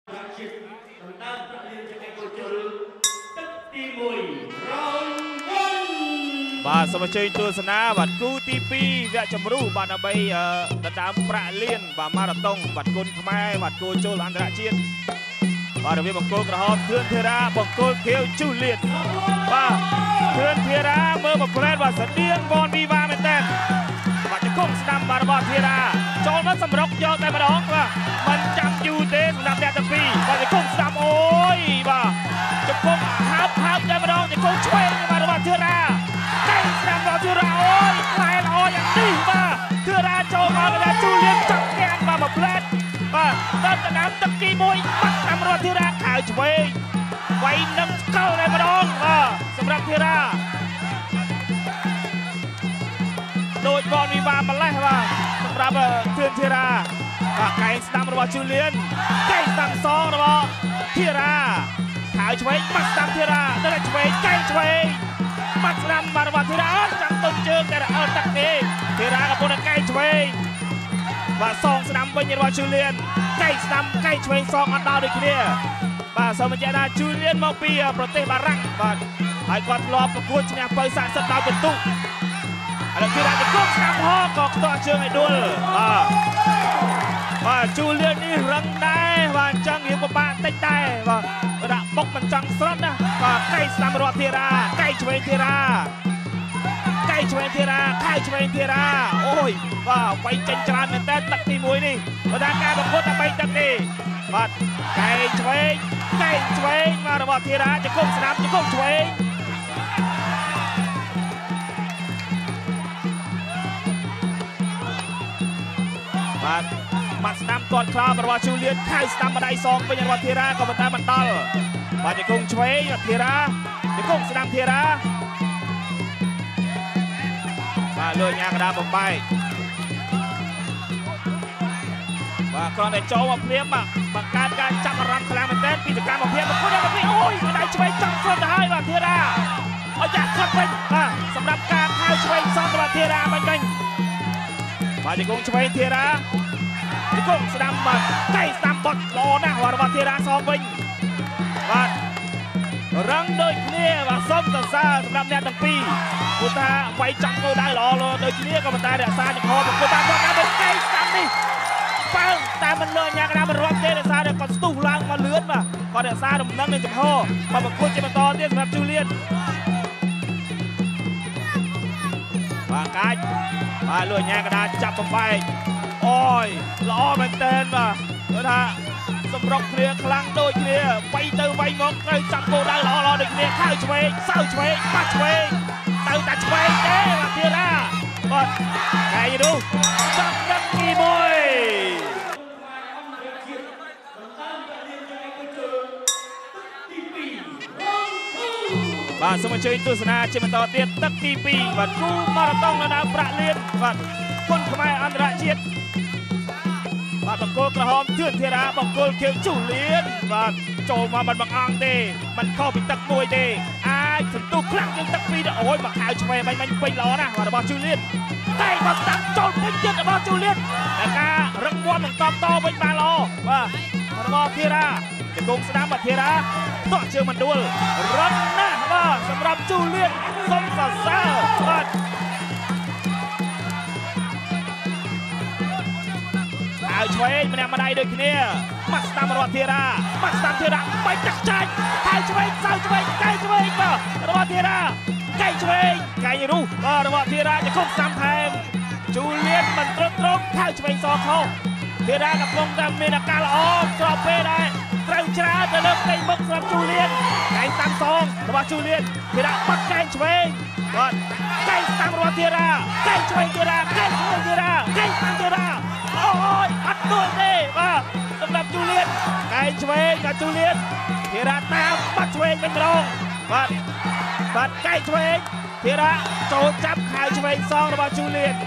បាទសូមអញ្ជើញទស្សនាបាទគូទី2វគ្គជម្រុះបាទដើម្បីដណ្ដើមប្រាក់លានបាទម៉ារ៉ាតុងបាទគុណខ្មែរបាទគោចូលអន្តរជាតិបាទរវាងបង្គោលក្រហមធឿនធីរ៉ាបង្គោលខៀវជូលៀនបាទធឿនធីរ៉ាមើលមកប្រែតបាទស្តៀងវ៉នវីវ៉ាមែនតើបាទជង្គង់ស្ដាំបាទរបស់ធីរ៉ាចូលមកសម្រុកយកតែម្ដងបាទមិនចាំយូរទេសម្រាប់អ្នកទាំងពីរបាទជង្គង់ស្ដាំអូយបាទជង្គង់ហើបតែម្ដងជង្គង់ឆ្វេងបាទរបស់ធីរ៉ាតែស្ដាំរបស់ធីរ៉ាអូយខ្លែល្អយ៉ាងនេះបាទធីរ៉ាចូលមកកណ្ដាលជូលៀនចាប់កាំងបាទមកផ្លែតបាទដល់ដណ្ដើមទឹកទី1បាត់តាមរបស់ធីរ៉ាខៅឆ្វេងវាយនឹងស្កលតែម្ដងបាទសម្រាប់ធីរ៉ាដូចបនវិវាម្លេះបាទសម្រាប់ធឿនធីរ៉ាបាទកែងស្ដាំរបស់ជូលៀនកែងស្ដាំសងរបស់ធីរ៉ាខៅឆ្វេងបាត់ស្ដាំធីរ៉ាដល់ឆ្វេងកែងឆ្វេងបាត់ស្ដាំបាទរបស់ធីរ៉ាអត់ចាំទុនជើងតែអត់ទឹកទេធីរ៉ាកំពុងតែកែងឆ្វេងបាទសងស្ដាំវិញរបស់ជូលៀនកែងស្ដាំកែងឆ្វេងសងអត់ដល់ដូចគ្នាបាទសូមបញ្ជាក់ថាជូលៀនមកពីប្រទេសបារាំងបាទហើយគាត់ធ្លាប់ប្រកួតឈ្នះបើស័ក្តិសិទ្ធិដល់ពិន្ទុឥឡូវធីរ៉ាទៅគុំស្ដាំហក៏ខ្ទាស់ជើងឲ្យដួលបាទជូលៀននេះរឹងដែរបាទអញ្ចឹងវាពិបាកតិចដែរបាទដាក់បុកមិនចង់ស្រត់ណាបាទកែងស្ដាំរបស់ធីរ៉ាកែងឆ្វេងធីរ៉ាកែងឆ្វេងធីរ៉ាខៅឆ្វេងធីរ៉ាអូយបាទវាយចេញច្រើនមែនតើទឹកទី1នេះបើថាការប្រកួតតែ3ទឹកទេបាទកែងឆ្វេងមករបស់ធីរ៉ាជង្គង់ស្ដាំជង្គង់ឆ្វេងបាទម៉ាត់ស្ដាំទាត់ខ្លោរបស់ជូលៀនខៅស្ដាំបដៃសងវិញរបស់ធីរ៉ាក៏មិនតែមិនដល់បាទជង្គង់ឆ្វេងធីរ៉ាជង្គង់ស្ដាំធីរ៉ាបាទលួយញ៉ាកដាបំបែកបាទគ្រាន់តែចូលមកភ្លាមបាទបង្កើតការចាប់អារម្មណ៍ខ្លាំងមែនទែនពីសកម្មភាពរបស់គាត់ពីអូយដៃឆ្វេងចង់ស្រុតទៅហើយបាទធីរ៉ាអត់យ៉ាត់គាត់វិញបាទសម្រាប់ការខៅឆ្វេងសងរបស់ធីរ៉ាបាញ់វិញបាទជង្គង់ឆ្វេងធីរ៉ាជង្គង់ស្ដាំបាទកែងស្ដាំបត់ល្អណាស់របស់ធីរ៉ាសងវិញបាទរឹងដូចគ្នាបាទសូមសរសើរសម្រាប់អ្នកទាំងពីរព្រោះថាវាយចាប់គោលដៅល្អដូចគ្នាក៏ប៉ុន្តែរក្សាចំហប្រកួតបានគាត់ថាកែងស្ដាំនេះបើតែមិនលើញ៉ាកណាមិនរាប់ទេរក្សាតែគាត់ស្ទុះឡើងមកលឿនបាទគាត់រក្សាដំណឹងនៃចំហមកប្រកួតជាបន្តទៀតសម្រាប់ជូលៀនបាទកាច់បាទលួយញ៉ាកណាចាប់បំបែកអូយល្អមែនតើបាទគាត់ថាសម្រុកគ្នាខ្លាំងដូចគ្នាវាយទៅវាយមកត្រូវចាប់គោលដៅល្អដូចគ្នាខៅឆ្វេងសៅឆ្វេងបាត់ឆ្វេងទៅតែឆ្វេងទេបាទធីរ៉ាបាទកែងនោះចាប់ទឹកទី1បាទសូមអញ្ជើញទស្សនាជាបន្តទៀតទឹកទី2បាទគូម៉ារ៉ាតុងនៅដើមប្រាក់លានបាទគុណខ្មែរអន្តរជាតិបាទបង្គោលក្រហមធឿនធីរ៉ាបង្គោលខៀវជូលៀនបាទចូលមកមិនបង្អង់ទេមិនខុសពីទឹក1ទេអាចសន្ទុះខ្លាំងជាងទឹក2ទៅអូយមកខៅឆ្វេងបាញ់ពេញល្អណាស់បាទរបស់ជូលៀនតែមកស្ដាប់ចូលពេញចិត្តរបស់ជូលៀនតែការរឹងមាំនឹងតបតវិញបានល្អបាទរបស់ធីរ៉ាជង្គង់ស្ដាំបាទធីរ៉ាតោះជើងមិនដួលរឹងណាស់បាទសម្រាប់ជូលៀនសូមសរសើរបាទហើយឆ្វេងម្នាក់ម្ដាយដូចគ្នាម៉ាត់ស្ដាំរបស់ធីរ៉ាម៉ាត់ស្ដាំធីរ៉ាបាច់ចាក់ចាច់ហើយឆ្វេងសៅឆ្វេងកែឆ្វេងបាទរបស់ធីរ៉ាកែឆ្វេងកែរុះបាទរបស់ធីរ៉ាជង្គង់ស្ដាំថែមជូលៀនមិនត្រង់ហើយឆ្វេងសខុសធីរ៉ាកំពុងតែមានអាការល្អស្របពេលដែរត្រូវច្រើនទៅលើផ្ទៃមុខសម្រាប់ជូលៀនកែងតាមសងរបស់ជូលៀនធីរ៉ាបាត់កែងឆ្វេងបាទកែងតាមរបស់ធីរ៉ាកែងឆ្វេងធីរ៉ាកែងឆ្វេងធីរ៉ាកែងតាមធីរ៉ាអូយអត់ដួលទេបាទសម្រាប់ជូលៀនកែងឆ្វេងกับជូលៀនធីរ៉ាតាមបាត់ឆ្វេងវិញម្ដងបាទកែងឆ្វេងធីរ៉ាចូលចាប់ខៅឆ្វេងសងរបស់ជូលៀន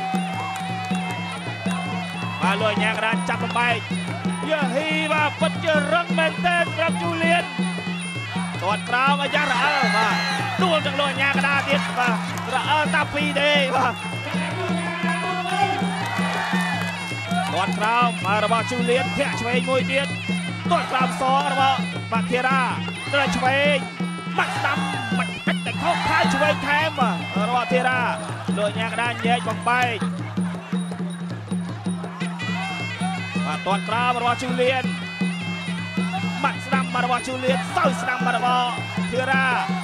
បាទលួយញ៉ាកដាចាប់បំបែកយាហ៊ីបាទពិតជារឹងមែនទែនសម្រាប់ជូលៀនទាត់ក្រោមអាយ៉ារអើបាទដួលទាំងលួយញ៉ាកដាទៀតបាទរអើតាពីទេបាទទាត់ក្រោមរបស់ជូលៀនធាក់ឆ្វេងមួយទៀតទាត់ក្រោមសងរបស់បាធីរ៉ាត្រូវឆ្វេងបាត់ស្ដាំបាត់កាច់តែខុសខើឆ្វេងថែមរបស់ធីរ៉ាលោកញ៉ាកដាញែកបំបែកបាទទាត់ក្រោមរបស់ជូលៀនបាត់ស្ដាំរបស់ជូលៀនសើស្ដាំរបស់ធីរ៉ា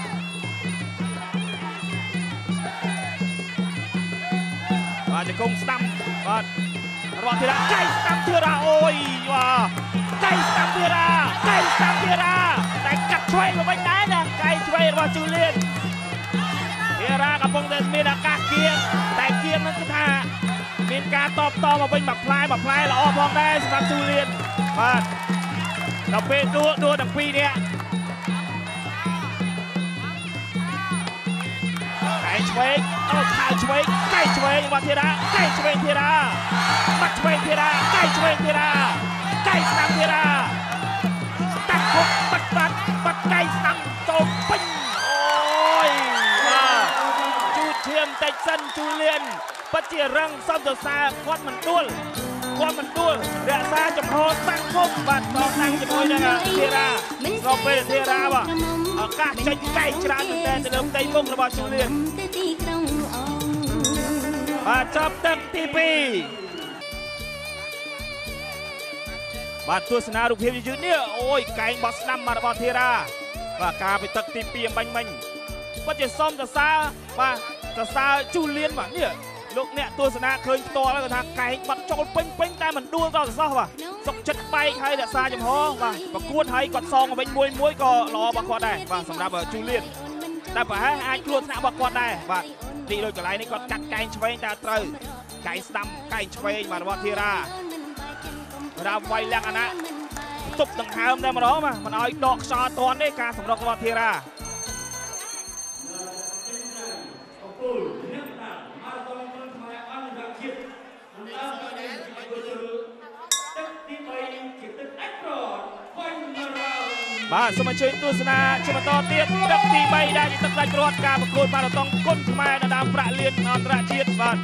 បាទជង្គង់ស្ដាំបាទរបស់ធីរ៉ាកៃស្ដាំធីរ៉ាអូយបាទកៃស្ដាំធីរ៉ាកៃស្ដាំធីរ៉ាតែកាត់ឆ្វេងមកវិញដែរណាកៃឆ្វេងរបស់ជូលៀនធីរ៉ាកំពុងតែមានឱកាសគៀងតែគៀងនឹងគឺថាមានការតបតមកវិញមួយផ្លែល្អផងដែរសម្រាប់ជូលៀនបាទដល់ពេលដួលទាំងពីរនេះកៃឆ្វេងខៅឆ្វេងកៃឆ្វេងរបស់ធីរ៉ាកៃឆ្វេងធីរ៉ាបាត់ឆ្វេងធីរ៉ាកៃឆ្វេងធីរ៉ាកៃស្ដាំធីរ៉ាតាក់គុកបាត់កៃស្ដាំចូលពេញអូយបាទជូឈាមតិចសិនជូលៀនពិតជារឹងសំទសាគាត់មិនដួលរក្សាចំហតាំងគុកបាទតតាំងជាមួយនឹងធីរ៉ាក៏ពេលធីរ៉ាបាទឱកាសចេញកៃច្រើនតែទៅលើផ្ទៃមុខរបស់ជូលៀនបាទចាប់ទឹកទី2បាទទស្សនារូបភាពយឺតនេះអូយកែងបោះស្ដាំរបស់ធីរ៉ាបាទការពីទឹកទី2បាញ់មិញពិតជាសមសរសើរបាទសរសើរជូលៀនបាទនេះលោកអ្នកទស្សនាឃើញផ្ទាល់គាត់ថាកែងបាត់ចូលពេញតែមិនដួលដល់សោះបាទសុកចិត្តបែកហើយរក្សាចំហបាទប្រកួតហើយគាត់សងវិញមួយក៏ល្អរបស់គាត់ដែរបាទសម្រាប់ជូលៀនតែប្រហែលអាចខ្លួនថ្នាក់របស់គាត់ដែរបាទទីដូចកន្លែងនេះគាត់កាត់កែងឆ្វេងតែត្រូវកែងស្ដាំកែងឆ្វេងបាទរបស់ធីរ៉ារាមវាយលក្ខណៈទប់ដង្ហើមតែម្ដងបាទមិនឲ្យដកខ្យល់ទាន់ទេការសម្រុករបស់ធីរ៉ាបាទសូមអញ្ជើញទស្សនាជាបន្តទៀតទឹកទី3ដែលជាទឹកដាច់ព្រាត់ការប្រកួតម៉ារ៉ាតុងគុនខ្មែរនៅដើមប្រាក់លានអន្តរជាតិបាទ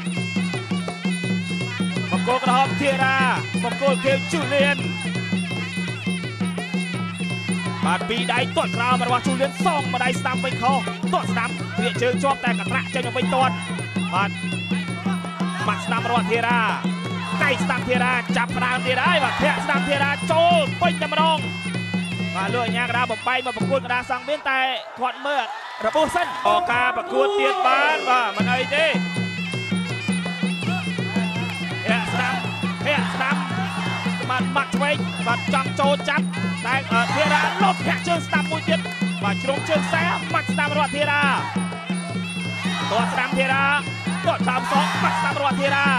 បង្គោលក្រហមធីរ៉ាបង្គោលខៀវជូលៀនបាទពីដៃទាត់ក្រោមរបស់ជូលៀនសងម្ដាយស្ដាំវិញខុសទាត់ស្ដាំវាជើងជាប់តែកត្រាក់ចេញមកវិញទាត់បាទបាត់ស្ដាំរបស់ធីរ៉ាកៃស្ដាំធីរ៉ាចាប់ផ្ដើមទៀតហើយបាទធាក់ស្ដាំធីរ៉ាចូលពេញតែម្ដងបាទលោកអាញាកដាបំបែកមកប្រកួតកដាសង្វៀនតែគាត់មើលរបួសសិនអការប្រកួតទៀតបានបាទមិនអីទេធាក់ស្ដាំបាទបាត់ឆ្វេងបាទចង់ចូលចាប់តែធីរ៉ាលុបធាក់ជើងស្ដាំមួយទៀតបាទជ្រុំជើងខ្សែបាត់ស្ដាំរបស់ធីរ៉ាទាត់ស្ដាំធីរ៉ាទាត់តាមសងបាត់ស្ដាំរបស់ធីរ៉ា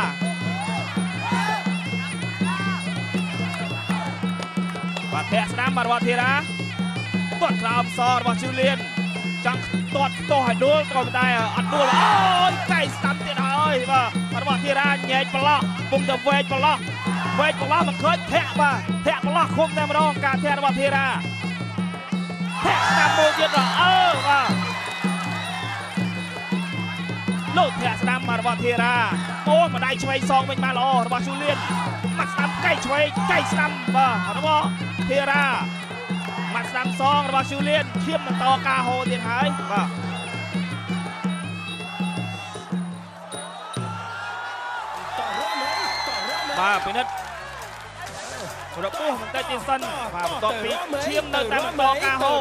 បាទធាក់ស្ដាំរបស់ធីរ៉ាទាត់ក្រោមសរបស់ជូលៀនចង់ទាត់ខ្ទាស់ឲ្យដួលក៏តែអត់ដួលអូយកៃស្ដាំទៀតហើយបាទរបស់ធីរ៉ាញែកប្រឡោះពុំទៅវែកប្រឡោះមិនឃើញធាក់បាទធាក់ប្រឡោះឃុំតែម្ដងការធាក់របស់ធីរ៉ាធាក់ស្ដាំមួយទៀតបាទបាទលោកធាក់ស្ដាំរបស់ធីរ៉ាអូម្ដាយឆ្វេងសងវិញបានល្អរបស់ជូលៀនបាត់ស្ដាំកៃឆ្វេងកៃស្ដាំបាទរបស់ធីរ៉ាបាត់ស្ដាំសងរបស់ជូលៀនឈាមបន្តការហូរទៀតហើយបាទពិនិត្យរបួសបន្តិចទៀតសិនបាទបន្ទាប់ពីឈាមនៅតែបន្តការហូរ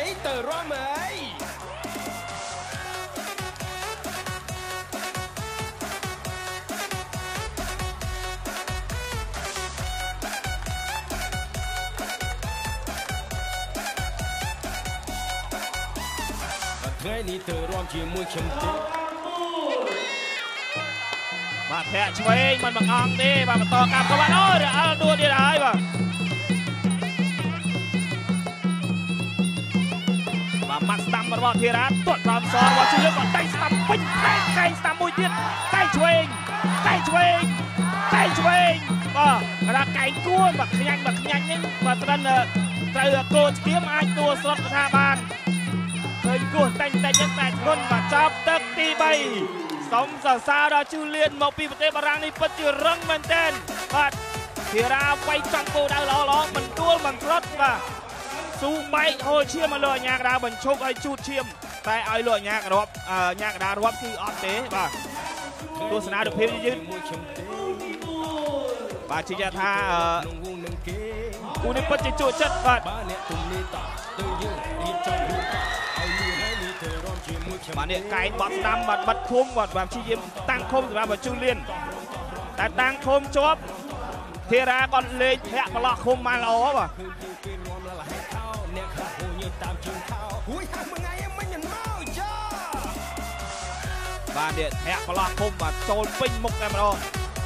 ថ្ងៃនេះទៅរួមជាមួយខ្ញុំទេបាទធាក់ឆ្វេងមិនបង្អង់ទេបាទបន្តកម្មក៏បានអូរអល់ដួលទៀតហើយបាទម៉ាត់ស្ដាំរបស់ធីរ៉ាទាត់ក្រោមសរបស់ជូលៀនក៏ដៃស្ដាំពេញកែងស្ដាំមួយទៀតកែងឆ្វេងបាទកណ្ដាកែងគួរបាទខ្ញាញ់នេះបាទត្រូវគោឈាមអាចដួលស្រុតថាបានឃើញគោះតែងតែធ្ងន់បាទចាប់ទឹកទី3សូមសរសើរដល់ជូលៀនមកពីប្រទេសបារាំងនេះពិតជារឹងមែនទែនបាទធារាវាយចំគោដៅល្អមិនដួលមិនក្លត់បាទស៊ូបែកហូរឈាមមកលើអាញាកដាបញ្ឈប់ឲ្យជូតឈាមតែឲ្យលោកអាញាករាប់ញាកដារាប់គឺអត់ទេបាទទស្សនានុភាពយឺតបាទជាថាគូនេះពិតជាជក់ចិត្តបាទបាទនេះកែងបត់ស្ដាំបាទបិទឃុំបាទព្យាយាមតាំងឃុំសម្រាប់បញ្ជូលៀនតែតាំងឃុំជាប់ធារាគាត់លេងធាក់ប្រឡោះឃុំបានល្អបាទបាទនេះធាក់ប្រឡោះឃុំបាទចូលពេញមុខតែម្ដង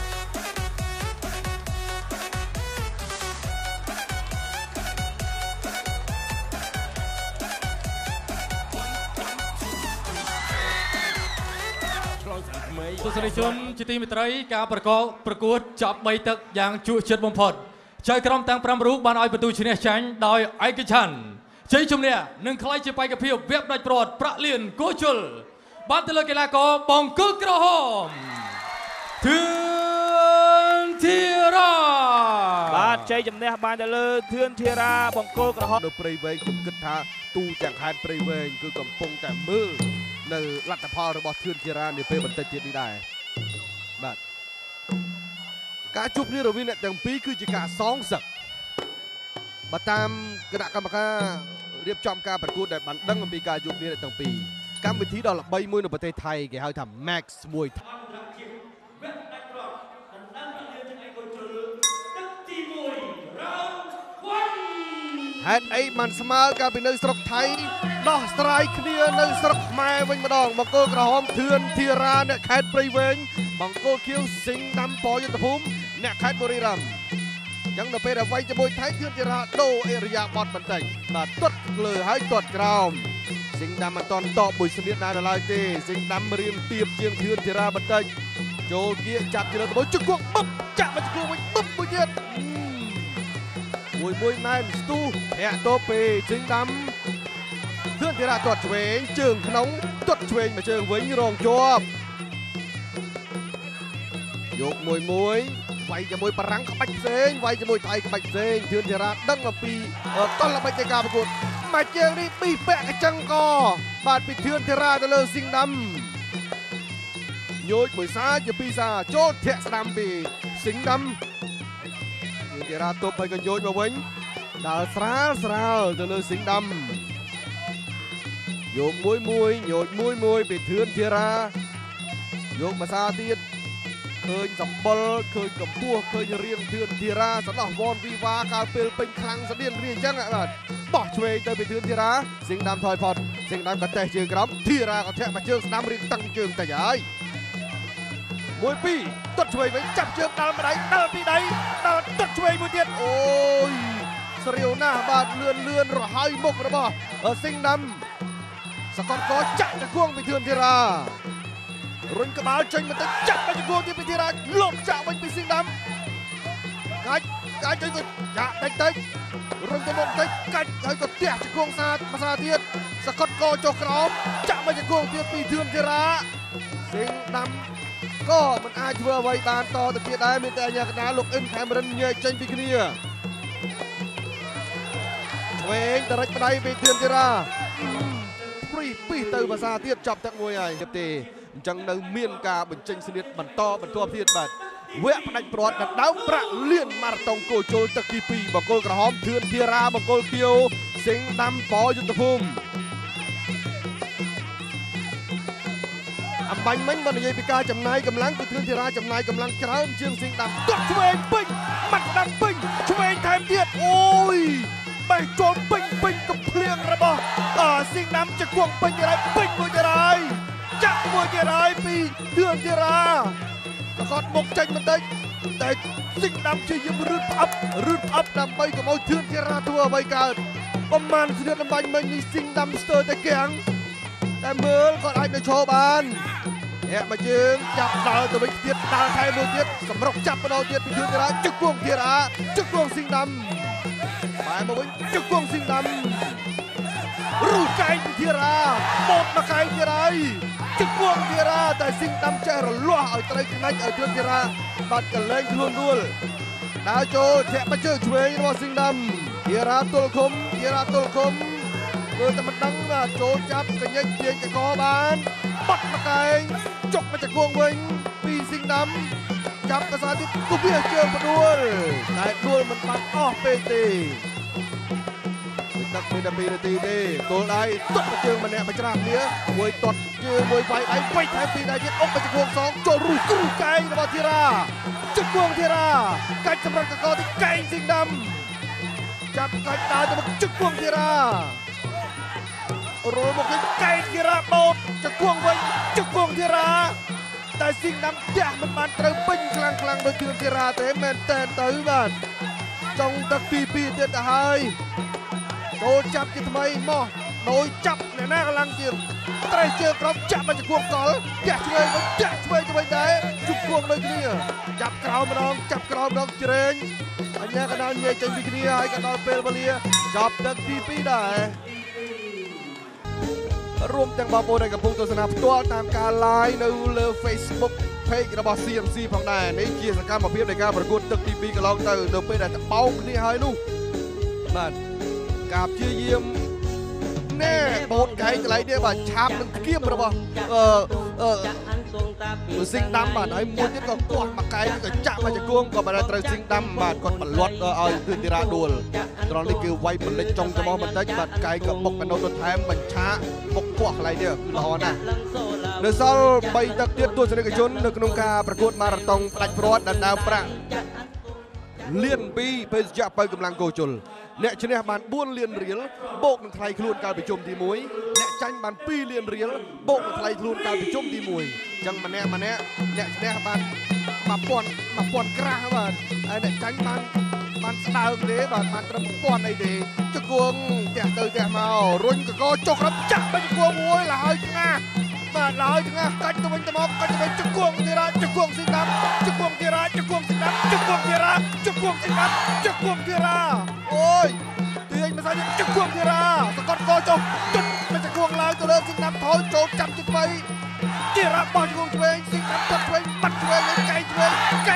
ទស្សនិកជនជាទីមេត្រីការប្រកួតចប់3ទឹកយ៉ាងជក់ចិត្តបំផុតចៅក្រមទាំង5រូបបានឲ្យបន្ទូឈ្នះចាញ់ដោយឯកច្ឆន្ទជ័យជំនះនឹងក្លាយជាបេក្ខភាពវគ្គផ្ដាច់ព្រាត់ប្រាក់លានគោជលបានទៅលើកីឡាករបង្គោលក្រហមធឿនធារាបាទជ័យជំនះបានទៅលើធឿនធារាបង្គោលក្រហមនៅព្រៃវែងខ្ញុំគិតថាទូទាំងខេត្តព្រៃវែងគឺកំពុងតែមើលនៅលទ្ធផលរបស់ធឿនធារានាពេលបន្តិចទៀតនេះដែរបាទការជួបគ្នារវាងអ្នកទាំងពីរគឺជាការសងសឹកបើតាមគណៈកម្មការរៀបចំការប្រកួតដែលបានដឹងអំពីការជួបគ្នាអ្នកទាំងពីរកម្មវិធីដ៏ល្បីមួយនៅប្រទេសថៃគេហៅថា Max មួយហេតុអីបានស្មើកាលពីនៅស្រុកថៃដោះស្រាយគ្នានៅស្រុកខ្មែរវិញម្ដងបង្គោលក្រហមធឿនធារាអ្នកខេត្តព្រៃវែងបង្គោលខៀវសិង្ហដាំពយុទ្ធភូមិអ្នកខេត្តបុរីรัมย์អញ្ចឹងដល់ពេលដែលវាយជាមួយថៃធឿនធារាដូរអេរិយាបថបន្តិចបាទទាត់លើហើយទាត់ក្រោមសិង្ហដាំមិនតន់តបមួយស្នៀតណាស់ឡើយទេសិង្ហដាំរៀងទៀបជាងធឿនធារាបន្តិចចូលគៀកចាប់ជាលើត្បូងជង្គង់បឹបចាក់មកជង្គង់វិញបឹបមួយទៀតមួយណែនស្ទូធាក់តបពេលសិង្ហដាំធឿនធារាទាត់ឆ្វេងជើងក្នុងទាត់ឆ្វេងមកជើងវិញរងជាប់យកមួយវាយជាមួយបារាំងក្បាច់ផ្សេងវាយជាមួយថៃក្បាច់ផ្សេងធឿនធារាដឹងអំពីតលល្បិចនៃការប្រកួតមកជើងនេះពីរពាក់កញ្ចឹងកបាទពីធឿនធារាទៅលើសិង្ហដាំញូចមួយសាជាពីរសាចូលធាក់ស្ដាំពីសិង្ហដាំធឿនធារាទប់ហើយក៏ញូចមកវិញដើរស្រាលទៅលើសិង្ហដាំយកមួយញូចមួយពីធឿនធារាយកភាសាទៀតឃើញសម្បុរឃើញកម្ពស់ឃើញរៀងធឿនធារាសដោះវ៉នវីវ៉ាកាលពេលពេញខ្លាំងស្តៀងគ្នាអញ្ចឹងបាទបោះឆ្វេងទៅពីធឿនធារាសិង្ហដាំថយផុតសិង្ហដាំក៏តេះជើងក្រោមធារាក៏ធាក់មកជើងស្ដាំរៀងតឹងជើងតិចហើយមួយពីរទាត់ឆ្វេងវិញចាប់ជើងដល់ម្ដាយដល់ពីដៃដល់ទាត់ឆ្វេងមួយទៀតអូយស្រាវណាស់បាទលឿនរហើយមុខរបស់សិង្ហដាំសកលកចាក់ជង្គង់ពីធឿនធារារុញក្បាលចេញមកទៅចាក់ទៅជង្គង់ទៀតពីធារាលបចាក់វិញពីសិង្ហដាំកាច់ទៅក៏ចាក់តិចរុញទៅមុខតិចកាច់ហើយក៏ទះជង្គង់ភាសាទៀតសកលកចុះក្រោមចាក់មកជង្គង់ទៀតពីធឿនធារាសិង្ហដាំក៏មិនអាចធ្វើអ្វីបានតទៅទៀតដែរមានតែអាញាកណ្ដាលលោកអ៊ិនខេមរិនញែកចេញពីគ្នាឆ្វេងតរិចប្តីពីធឿនធារាពីទៅភាសាទៀតចាប់ទឹកមួយហើយទេអញ្ចឹងនៅមានការបញ្ចេញស្នៀតបន្តទៀតបាទវគ្គផ្ដាច់ព្រាត់ដណ្ដើមប្រាក់លានម៉ារ៉ាតុងគោជលទឹកទី2បង្គោលក្រហមធឿនធារាបង្គោលខៀវសិង្ហដាំពយុទ្ធភូមិអំបញ្ញមិញមកនិយាយពីការចំណាយកម្លាំងគឺធឿនធារាចំណាយកម្លាំងច្រើនជាងសិង្ហដាំទាត់ឆ្វេងពេញម៉ាត់ដាំពេញឆ្វេងថែមទៀតអូយបេះចូលពេញកំភ្លៀងរបស់សិង្ហដាំជង្គង់ពេញទៀតហើយពេញមួយទៀតហើយចាក់មួយទៀតហើយពីធឿនធារាក៏គាត់មុខចេញបន្តិចតែសិង្ហដាំជាយមរឺតផ្អាប់ដើម្បីកុំឲ្យធឿនធារាធ្វើអ្វីកើតប្រមាណស្នៀតអំបញ្ញមិញនេះសិង្ហដាំស្ទើរតែគាំងតែមើលគាត់អាចនៅឈរបានហែកមកជើងចាប់ដើរទៅវិញទៀតដើរថែមួយទៀតសម្រុកចាប់ម្ដងទៀតពីធឿនធារាជង្គង់ធារាជង្គង់សិង្ហដាំបែរមកវិញជង្គង់សិង្ហដាំរូសកែងពីធារាបោតមកកែងទៀតហើយជង្គង់ធារាតែសិង្ហដាំចេះរលាស់ឲ្យត្រូវខ្នាច់ឲ្យធឿនធារាបាត់កលែងខ្លួនដួលដើរចូលធាក់មកជើងឆ្វេងរបស់ស៊ីងដាំធារាទល់ឃុំមើលតែមិនដឹងចូលចាប់កញ្ញិចទាញកកបានបាត់មកកែងចុកមកចង្គង់វិញពីស៊ីងដាំចាប់កសាទៀតគូវាជើងផ្ដួលតែដួលមិនបាត់អស់ពេកទេទឹកមានតែ2នាទីទេទល់ដៃទាត់ជើងម្នាក់មកច្រាស់គ្នាមួយទាត់ជើងមួយវាយដៃវៃថែមពីដៃទៀតអុកមកចង្គង់សងចូលរុះគ្រូកែងរបស់ធារាចង្គង់ធារាកាច់សម្រាប់កកទីកែងស៊ីងដាំចាប់កាច់ដើរទៅមុខចង្គង់ធារារលមកកែងធារាបោតចង្គង់វិញចង្គង់ធារាតែស៊ីងដាំផ្ទះមិនបានត្រូវពេញខ្លាំងដូចជាធារាទេមែនតែនទៅបាទចង់ទឹកទី2ទៀតទៅហើយចូលចាប់ជាថ្មីមកដោយចាប់អ្នកណាកម្លាំងជាងត្រេះជើងក្រោមចាប់មកចង្គង់កលផ្ទះឆ្វេងវិញផ្ទះឆ្វេងទៅវិញដែរជង្គង់ដូចគ្នាចាប់ក្រោមម្ដងជ្រែងអញ្ញាកណ្ដាលញែកចេញពីគ្នាហើយក៏ដល់ពេលវេលាចប់ទឹកទី2ដែររួមទាំងបងប្អូនដែលកំពុងទស្សនាផ្ទាល់តាមការ live នៅលើ Facebook page របស់ CMC ផងដែរនេះជាសកម្មភាពនៃការប្រកួតទឹកទី2កន្លងទៅនៅពេលដែលបោកគ្នាហើយនោះបាទការព្យាយាមណែបូតកែងកន្លែងនេះបាទឆាបនឹងគៀបរបស់ស៊ីងដាំបាទហើយមួយទៀតក៏គាត់មកកែងក៏ចាក់មកចង្គង់ក៏បានត្រូវស៊ីងដាំបាទគាត់បន្លាត់ឲ្យទឿនទីរ៉ាដួលត្រង់នេះគឺវាយបលិចចុងច្បោះបន្តិចបាទកែងក៏បុកកណូតបន្ថែមបញ្ឆាបុកពោះកន្លែងនេះគឺល្អណាស់នៅសល់3ទឹកទៀតទស្សនិកជននៅក្នុងការប្រកួតម៉ារ៉ាតុងផ្ដាច់ព្រាត់ដណ្ដើមប្រាក់លាន2ភេសជ្ជៈបើកម្លាំងកោជុលអ្នកឈ្នះបាន4លានរៀលបូកនឹងថ្លៃខ្លួនកាលពីជុំទី1អ្នកចាញ់បាន2លានរៀលបូកនឹងថ្លៃខ្លួនកាលពីជុំទី1អញ្ចឹងម្នាក់អ្នកឈ្នះបាន1000ក្រាស់បាទហើយអ្នកចាញ់បានស្ដើងទេបាទបានត្រឹម1000អីទេជង្គង់ផ្ទះទៅផ្ទះមករុញកកចុះក្រោមចាក់បាញ់ជង្គង់មួយលហើយឆ្ងាស់បាទលហើយឆ្ងាស់កាច់ទៅវិញទៅមកកាច់ទៅវិញជង្គង់ទីរ៉ាជង្គង់ស៊ីដាំជង្គង់ទីរ៉ាជង្គង់ស៊ីដាំជង្គង់ទីរ៉ាជង្គង់ស៊ីដាំជង្គង់ទីរ៉ាអូយទាញមកសាច់ជង្គង់ទីរ៉ាសកត់កចុះជុតមកជង្គង់ឡើងទៅលើស៊ីដាំថយចូលចាប់ទី3ទីរ៉ាបោះជង្គង់ឆ្វេងស៊ីដាំទាត់ឆ្វេងបាត់ឆ្វេងកែងឆ្វេង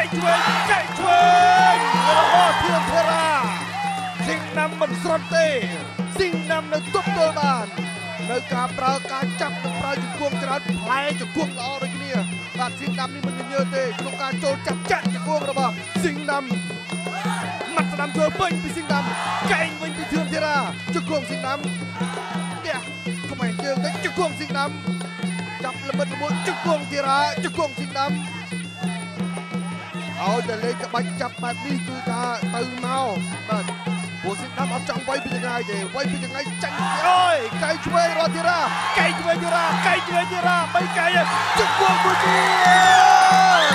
របស់ធឿនធារាស៊ីដាំមិនស្រត់ទេស៊ីដាំនៅទប់ទល់បាននៅការប្រើការចាប់និងប្រើជង្គង់ច្រើនផ្លែជង្គង់ល្អដូចគ្នាបាទស៊ីងដាំនេះមិនញញើទេក្នុងការចូលចាប់ចាក់ជង្គង់របស់ស៊ីងដាំមាត់ស្ដាំធ្វើពេញពីស៊ីងដាំកែងវិញពីធឿនធារាជង្គង់ស៊ីងដាំផ្ទះក្បែរជើងទៅជង្គង់ស៊ីងដាំចាប់ល្បិតល្បួនជង្គង់ធារាជង្គង់ស៊ីងដាំឲ្យតែលេខក្បាច់ចាប់បែបនេះគឺថាទៅមកបាទព្រោះស៊ីងដាំអត់ចង់វាយពីចង្អាយទេវាយពីចង្អាយចាញ់អូយកែងឆ្វេងរបស់ធារាកែងឆ្វេងធារាបីកែងជង្គង់មួយទៀត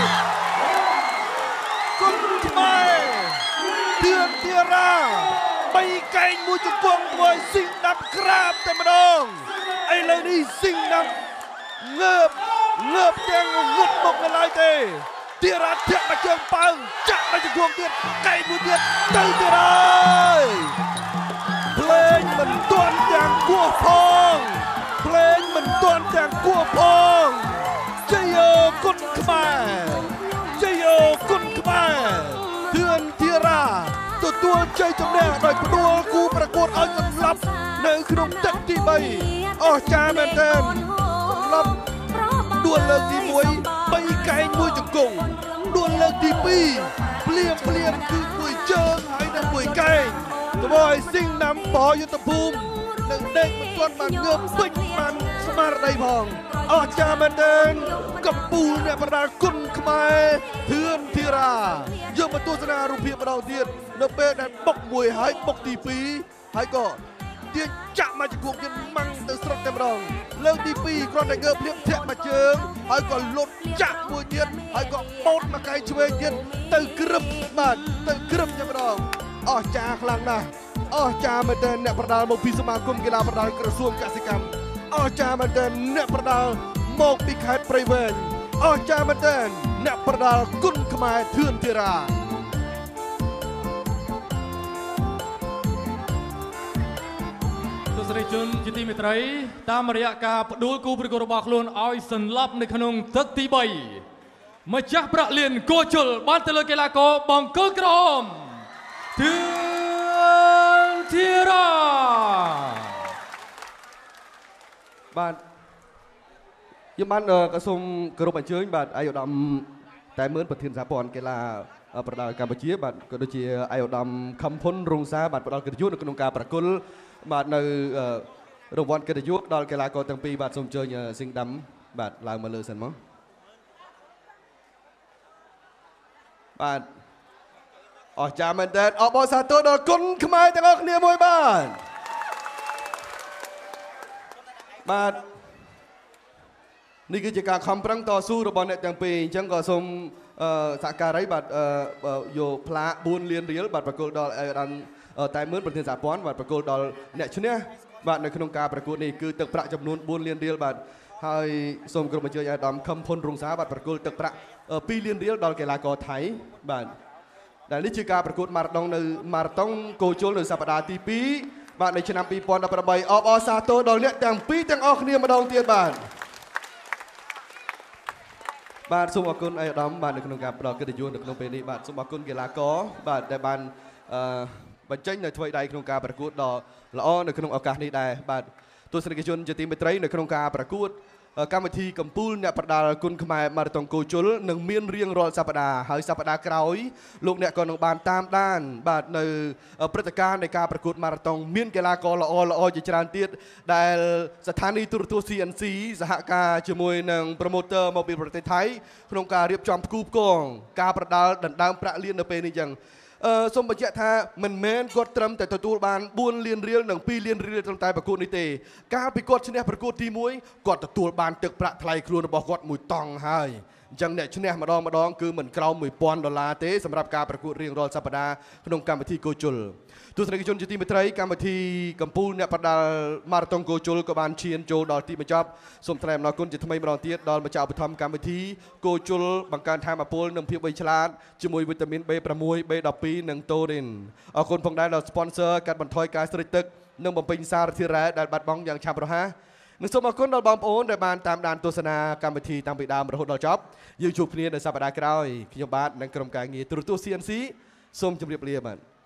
គុំខ្មែរធឿនធារាបីកែងមួយជង្គង់មួយស៊ីងដាំក្រាបតែម្ដងឥឡូវនេះស៊ីងដាំងើបទាំងងឹតមកនៅឡើយទេធារាធាក់មកជើងប៉ើងចាក់មកជង្គង់ទៀតកែងមួយទៀតទៅទៀតហើយភ្លេងមិនទាន់ទាំងគោះផងជ័យគុណខ្មែរធឿនធារាទទួលជ័យជំនះដោយផ្ដួលគូប្រកួតឲ្យសន្លប់នៅក្នុងទឹកទី3អស្ចារ្យមែនទែនសន្លប់ដួលលើកទី1 3កែងមួយជង្គង់ដួលលើកទី2ភ្លាមគឺមួយជើងហើយនិងមួយកែងធ្វើឲ្យស៊ីងដាំបោយុទ្ធភូមិនឹងដេកមិនទាន់បានងើបពេញបានស្មារតីផងអស្ចារ្យមែនទែនកំពូលអ្នកប្រដាល់គុណខ្មែរធឿនធារាយកមកទស្សនារូបភាពម្ដងទៀតនៅពេលដែលបុកមួយហើយបុកទី2ហើយក៏ទាញចាក់មកជង្គង់ទៀតម៉ាំងទៅស្រុតតែម្ដងលើកទី2គ្រាន់តែងើបភ្លាមធាក់មកជើងហើយក៏លុតចាក់មួយទៀតហើយក៏បោតមកកែងឆ្វេងទៀតទៅក្រឹបបាទតែម្ដងអស្ចារ្យខ្លាំងណាស់អស្ចារ្យមែនទែនអ្នកប្រដាល់មកពីសមាគមកីឡាប្រដាល់ក្រសួងកសិកម្មអស្ចារ្យមែនទែនអ្នកប្រដាល់មកពីខេត្តព្រៃវែងអស្ចារ្យមែនទែនអ្នកប្រដាល់គុណខ្មែរធឿនធារាទស្សនិកជនជាទីមេត្រីតាមរយៈការផ្ដួលគូប្រកួតរបស់ខ្លួនឲ្យសន្លប់នៅក្នុងទឹកទី3 ម្ចាស់ប្រាក់លានគោជុលបានទៅលើកីឡាករបង្គោលក្រមធឿនធីរ៉ាបាទខ្ញុំបានក៏សូមគោរពអញ្ជើញបាទអាយឧត្តមតែមឿនប្រធានសហព័ន្ធកីឡាប្រដាល់កម្ពុជាបាទក៏ដូចជាអាយឧត្តមខំផុនរងសាបាទផ្ដល់កិត្តិយសនៅក្នុងការប្រគល់បាទនៅរង្វាន់កិត្តិយសដល់កីឡាករទាំងពីរបាទសូមអញ្ជើញស៊ីងដាំបាទឡើងមកលើសិនមកបាទអស្ចារ្យមែនតើអបអរសាទរដល់គុណខ្មែរទាំងអស់គ្នាមួយបាទនេះគឺជាការខំប្រឹងតស៊ូរបស់អ្នកទាំងពីរអញ្ចឹងក៏សូមសហការីបាទយកផ្លាក4លានរៀលបាទប្រគល់ដល់អាយដានតែមឿនប្រធានសហព័ន្ធបាទប្រគល់ដល់អ្នកឈ្នះបាទនៅក្នុងការប្រកួតនេះគឺទឹកប្រាក់ចំនួន4លានរៀលបាទហើយសូមគោរពអញ្ជើញអាយដាមខំផុនរងសាបាទប្រគល់ទឹកប្រាក់2លានរៀលដល់កីឡាករថៃបាទដែលនេះជាការប្រកួតម៉ារ៉ាតុងនៅម៉ារ៉ាតុងគោជលនៅសប្តាហ៍ទី2បាទនៅឆ្នាំ2018អបអរសាទរដល់អ្នកទាំងពីរទាំងអស់គ្នាម្ដងទៀតបាទសូមអរគុណអាយដាមបាទនៅក្នុងការផ្ដល់កិត្តិយសនៅក្នុងពេលនេះបាទសូមអរគុណកីឡាករបាទដែលបានបញ្ចេញនៅថ្មីដៃក្នុងការប្រកួតដ៏ល្អនៅក្នុងឱកាសនេះដែរបាទទស្សនិកជនជាទីមេត្រីនៅក្នុងការប្រកួតកម្មវិធីកម្ពុជាអ្នកប្រដាល់គុណខ្មែរម៉ារ៉ាតុងគោជលនឹងមានរៀងរាល់សប្តាហ៍ហើយសប្តាហ៍ក្រោយលោកអ្នកក៏នឹងបានតាមដានបាទនៅព្រឹត្តិការណ៍នៃការប្រកួតម៉ារ៉ាតុងមានកីឡាករល្អជាច្រើនទៀតដែលស្ថានីយទូរទស្សន៍ CNC សហការជាមួយនឹង promoter មកពីប្រទេសថៃក្នុងការរៀបចំផ្គូផ្គងការប្រដាល់ដណ្ដើមប្រាក់លាននៅពេលនេះចឹងសូមបញ្ជាក់ថាមិនមែនគាត់ត្រឹមតែទទួលបាន4លានរៀលនិង2លានរៀលត្រឹមតែប្រកួតនេះទេកាលពីគាត់ឈ្នះប្រកួតទី1គាត់ទទួលបានទឹកប្រាក់ថ្លៃខ្លួនរបស់គាត់1តង់ហើយអញ្ចឹងអ្នកឈ្នះម្ដងគឺមិនក្រោម$1000ទេសម្រាប់ការប្រកួតរៀងរាល់សប្តាហ៍ក្នុងកម្មវិធីគោជលទស្សនិកជនជាទីមេត្រីកម្មវិធីកម្ពុជាអ្នកប្រដាល់ម៉ារ៉ាតុងគោជលក៏បានឈានចូលដល់ទីបញ្ចប់សូមថ្លែងអំណរគុណជាថ្មីម្ដងទៀតដល់ម្ចាស់ឧបត្ថម្ភកម្មវិធីគោជលបង្កើនថាមពលនិងភាពវៃឆ្លាតជាមួយវីតាមីន B6 B12 និងតូរីនអរគុណផងដែរដល់ sponsor កាត់បន្ថយការស្រេកទឹកនិងបំពេញសារធាតុរ៉ែដែលបាត់បង់យ៉ាងឆាប់រហ័សនិងសូមអរគុណដល់បងប្អូនដែលបានតាមដានទស្សនាកម្មវិធីតាំងពីដើមរហូតដល់ចប់យើងជួបគ្នានៅសប្តាហ៍ក្រោយខ្ញុំបាទនិងក្រុមការងារទូរទស្សន៍ CNC សូមជម្រាបលាបាទ